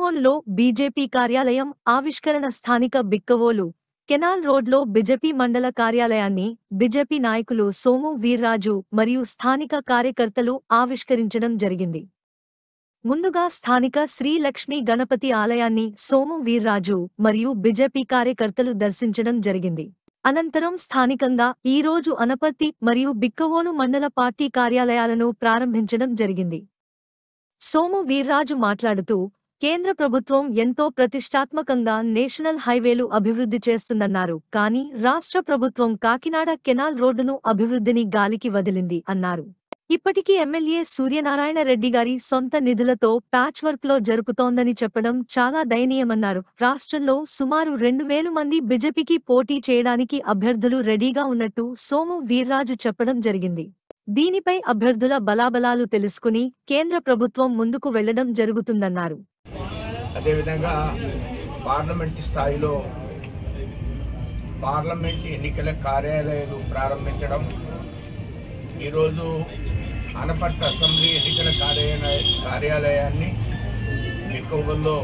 బిక్కవోలులో BJP కార్యాలయం ఆవిష్కరణ. స్థానిక బిక్కవోలు కెనాల్ రోడ్లో బీజేపీ మండల కార్యాలయాన్ని బీజేపీ నాయకులు సోము వీర్రాజు మరియు స్థానిక కార్యకర్తలు ఆవిష్కరించడం జరిగింది. ముందుగా స్థానిక శ్రీ లక్ష్మీ గణపతి ఆలయాన్ని సోము వీర్రాజు మరియు బీజేపీ కార్యకర్తలు దర్శించడం జరిగింది. అనంతరం స్థానికంగా ఈ రోజు అనపర్తి మరియు బిక్కవోలు మండల పార్టీ కార్యాలయాలను ప్రారంభించడం జరిగింది. సోము వీర్రాజు మాట్లాడుతూ, కేంద్ర ప్రభుత్వం ఎంతో ప్రతిష్టాత్మకంగా నేషనల్ హైవేలు అభివృద్ధి చేస్తుందన్నారు. కానీ రాష్ట్ర ప్రభుత్వం కాకినాడ కెనాల్ రోడ్డును అభివృద్ధిని గాలికి వదిలింది అన్నారు. ఇప్పటికీ ఎమ్మెల్యే సూర్యనారాయణ రెడ్డి గారి సొంత నిధులతో ప్యాచ్ వర్క్ లో జరుపుతోందని చెప్పడం చాలా దయనీయమన్నారు. రాష్ట్రంలో సుమారు 2000 మంది బీజేపీకి పోటీ చేయడానికి అభ్యర్థులు రెడీగా ఉన్నట్టు సోము వీర్రాజు చెప్పడం జరిగింది. దీనిపై అభ్యర్థుల బలాబలాలు తెలుసుకుని కేంద్ర ప్రభుత్వం ముందుకు వెళ్లడం జరుగుతుందన్నారు. అదేవిధంగా పార్లమెంటు స్థాయిలో పార్లమెంటు ఎన్నికల కార్యాలయాలు ప్రారంభించడం, ఈరోజు అనపర్తి అసెంబ్లీ ఎన్నికల కార్యాలయాన్ని బిక్కవోలులో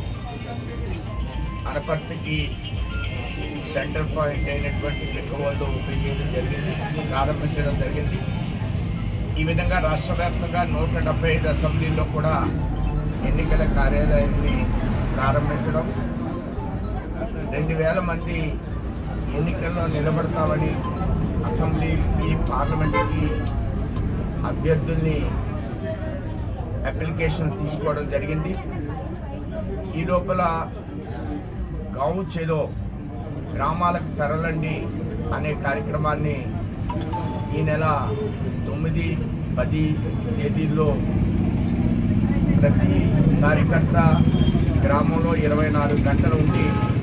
అనపర్తికి సెంటర్ పాయింట్ అయినటువంటి బిక్కవోలులో ఓపెన్ చేయడం జరిగింది, ప్రారంభించడం జరిగింది. ఈ విధంగా రాష్ట్ర వ్యాప్తంగా 175 అసెంబ్లీల్లో కూడా ఎన్నికల కార్యాలయాన్ని ప్రారంభించడం, 2000 మంది ఎన్నికల్లో నిలబడతామని అసెంబ్లీకి పార్లమెంట్కి అభ్యర్థుల్ని అప్లికేషన్ తీసుకోవడం జరిగింది. ఈ లోపల గావు చెలో గ్రామాలకు తరలండి అనే కార్యక్రమాన్ని ఈ నెల 9, 10 తేదీల్లో ప్రతి కార్యకర్త గ్రామంలో 24 గంటలు ఉండి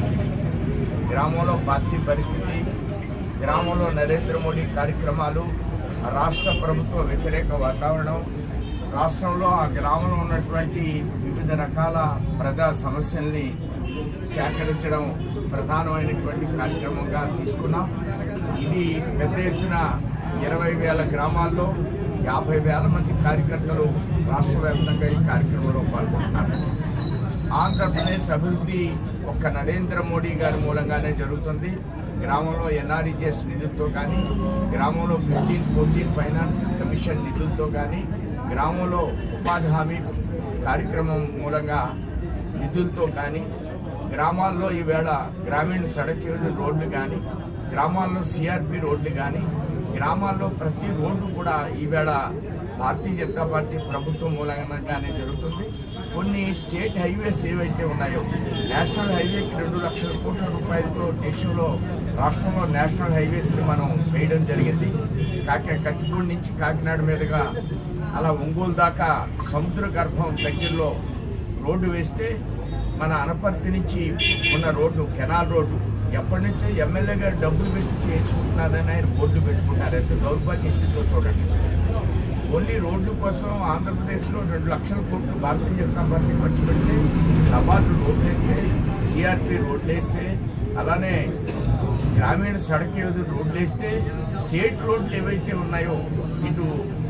గ్రామంలో పార్టీ పరిస్థితి, గ్రామంలో నరేంద్ర మోడీ కార్యక్రమాలు, రాష్ట్ర ప్రభుత్వ వ్యతిరేక వాతావరణం, రాష్ట్రంలో ఆ గ్రామంలో ఉన్నటువంటి వివిధ రకాల ప్రజా సమస్యల్ని సేకరించడం ప్రధానమైనటువంటి కార్యక్రమంగా తీసుకున్నాం. ఇది పెద్ద ఎత్తున 20,000 గ్రామాల్లో 50,000 మంది కార్యకర్తలు రాష్ట్ర వ్యాప్తంగా ఈ కార్యక్రమంలో పాల్గొంటున్నారు. ఆంధ్రప్రదేశ్ అభివృద్ధి ఒక్క నరేంద్ర మోడీ గారి మూలంగానే జరుగుతుంది. గ్రామంలో ఎన్ఆర్ఈజీఎస్ నిధులతో కానీ, గ్రామంలో 15-14 ఫైనాన్స్ కమిషన్ నిధులతో కానీ, గ్రామంలో ఉపాధి హామీ కార్యక్రమం మూలంగా నిధులతో కానీ, గ్రామాల్లో ఈవేళ గ్రామీణ సడక్ యోజన రోడ్లు కానీ, గ్రామాల్లో సిఆర్పి రోడ్లు కానీ, గ్రామాల్లో ప్రతి రోడ్డు కూడా ఈవేళ భారతీయ జనతా పార్టీ ప్రభుత్వం మూలంగానే జరుగుతుంది. కొన్ని స్టేట్ హైవేస్ ఏవైతే ఉన్నాయో, నేషనల్ హైవేకి 2 లక్షల కోట్ల రూపాయలతో దేశంలో రాష్ట్రంలో నేషనల్ హైవేస్ని మనం వేయడం జరిగింది. కత్తిపూడి నుంచి కాకినాడ మీదుగా అలా ఒంగోలు దాకా సముద్ర గర్భం దగ్గరలో రోడ్డు వేస్తే, మన అనపర్తి నుంచి ఉన్న రోడ్డు కెనాల్ రోడ్డు ఎప్పటి నుంచో ఎమ్మెల్యే గారు డబ్బులు పెట్టి చేయించుకుంటున్నారని ఆయన బోర్డులు పెట్టుకుంటారు. ఎంత దౌర్భాగ్య స్థితిలో చూడండి. ఓన్లీ రోడ్ల కోసం ఆంధ్రప్రదేశ్లో 2 లక్షల కోట్లు భారతీయ జనతా పార్టీ ఖర్చు పెడితే, నబార్డు రోడ్లు వేస్తే, సిఆర్పి రోడ్లు వేస్తే, అలానే గ్రామీణ సడక్ యోజన రోడ్లు వేస్తే, స్టేట్ రోడ్లు ఏవైతే ఉన్నాయో ఇటు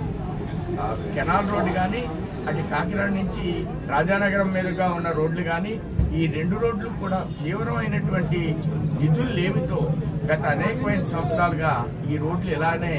కెనాల్ రోడ్డు కానీ, అటు కాకినాడ నుంచి రాజానగరం మీదుగా ఉన్న రోడ్లు కానీ, ఈ 2 రోడ్లు కూడా తీవ్రమైనటువంటి నిధులు లేమితో గత అనేకమైన సంవత్సరాలుగా ఈ రోడ్లు ఇలానే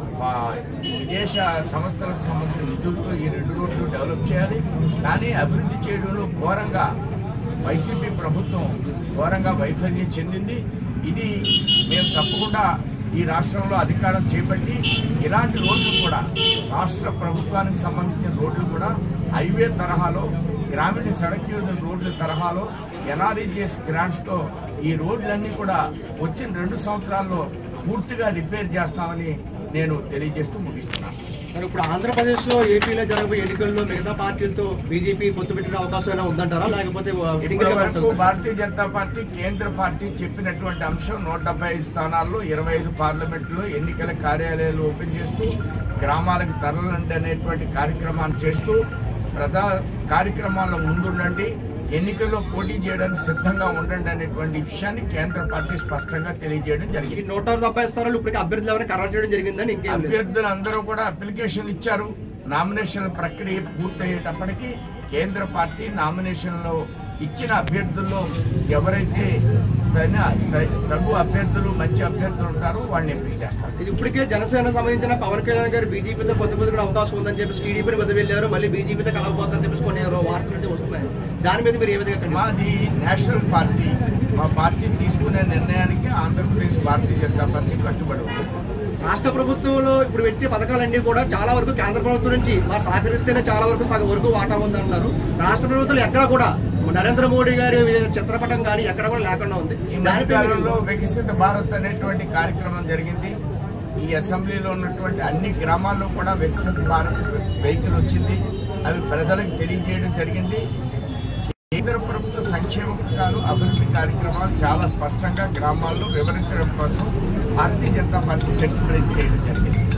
విదేశ సంస్థలకు సంబంధించిన నిధులతో ఈ 2 రోడ్లు డెవలప్ చేయాలి. కానీ అభివృద్ధి చేయడంలో ఘోరంగా వైసీపీ ప్రభుత్వం ఘోరంగా వైఫల్యం చెందింది. ఇది మేము తప్పకుండా ఈ రాష్ట్రంలో అధికారం చేపట్టి ఇలాంటి రోడ్లు కూడా రాష్ట్ర ప్రభుత్వానికి సంబంధించిన రోడ్లు కూడా హైవే తరహాలో, గ్రామీణ సడక్ యోజన రోడ్ల తరహాలో ఎన్ఆర్ఈజీఎస్ గ్రాంట్స్తో ఈ రోడ్లన్నీ కూడా వచ్చిన 2 సంవత్సరాల్లో పూర్తిగా రిపేర్ చేస్తామని నేను తెలియజేస్తూ ముగిస్తున్నాను. మరి ఇప్పుడు ఆంధ్రప్రదేశ్లో ఏపీలో జరగబోయే ఎన్నికల్లో మిగతా పార్టీలతో బీజేపీ పొత్తు పెట్టిన అవకాశం ఎలా ఉందంటారా, లేకపోతే భారతీయ జనతా పార్టీ కేంద్ర పార్టీ చెప్పినటువంటి అంశం 175 స్థానాల్లో 25 పార్లమెంట్లో ఎన్నికల కార్యాలయాలు ఓపెన్ చేస్తూ గ్రామాలకు తరలండి అనేటువంటి కార్యక్రమాన్ని చేస్తూ ప్రజా కార్యక్రమాల్లో ముందుండండి, ఎన్నికల్లో పోటీ చేయడానికి సిద్ధంగా ఉండండి అనేటువంటి విషయాన్ని కేంద్ర పార్టీ స్పష్టంగా తెలియజేయడం జరిగింది. 170 స్థానాలు ఇప్పటికీ అభ్యర్థులు ఎవరైనా ఖరారు చేయడం జరిగిందని, అభ్యర్థులు అందరూ కూడా అప్లికేషన్లు ఇచ్చారు. నామినేషన్ల ప్రక్రియ పూర్తయ్యేటప్పటికి కేంద్ర పార్టీ నామినేషన్లో ఇచ్చిన అభ్యర్థుల్లో ఎవరైతే తగు అభ్యర్థులు మంచి అభ్యర్థులు ఉంటారో వాళ్ళని ఎంపిక చేస్తారు. ఇది ఇప్పటికే జనసేన సంబంధించిన పవన్ కళ్యాణ్ గారు బీజేపీతో పొత్తు కూడా అవకాశం ఉందని చెప్పి టీడీపీని వద్ద వెళ్ళారు, మళ్ళీ బీజేపీతో కలవబోతుందని చెప్పి కొన్ని వార్తలు వస్తున్నాయి. దాని మీద మీరు ఏ విధంగా? మాది నేషనల్ పార్టీ. మా పార్టీ తీసుకునే నిర్ణయానికి ఆంధ్రప్రదేశ్ భారతీయ జనతా పార్టీ కట్టుబడి ఉంది. రాష్ట్ర ప్రభుత్వంలో ఇప్పుడు పెట్టే పథకాలన్నీ కూడా చాలా వరకు కేంద్ర ప్రభుత్వం నుంచి వారు సహకరిస్తేనే చాలా వరకు సగం వరకు వాటా ఉందంటున్నారు. రాష్ట్ర ప్రభుత్వం ఎక్కడ కూడా నరేంద్ర మోడీ గారి చిత్రపటం కానీ ఎక్కడ కూడా లేకుండా ఉంది. ఈ మధ్యకాలంలో వికసిత భారత్ అనేటువంటి కార్యక్రమం జరిగింది. ఈ అసెంబ్లీలో ఉన్నటువంటి అన్ని గ్రామాల్లో కూడా వికసిత భారత్ వెహికల్ వచ్చింది. అవి ప్రజలకు తెలియజేయడం జరిగింది. కేంద్ర ప్రభుత్వ సంక్షేమ పథకాలు, అభివృద్ధి కార్యక్రమాలు చాలా స్పష్టంగా గ్రామాల్లో వివరించడం కోసం భారతీయ జనతా పార్టీ పెట్టుబడి చేయడం జరిగింది.